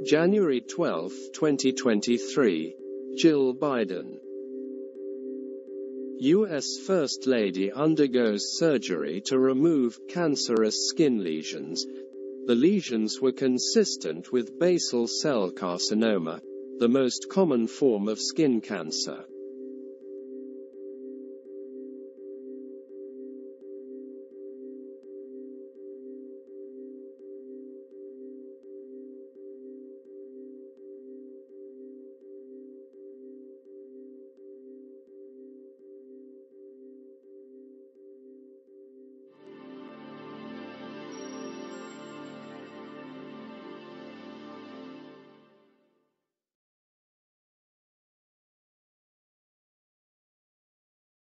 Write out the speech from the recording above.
January 12, 2023. Jill Biden. U.S. First Lady undergoes surgery to remove cancerous skin lesions. The lesions were consistent with basal cell carcinoma, the most common form of skin cancer.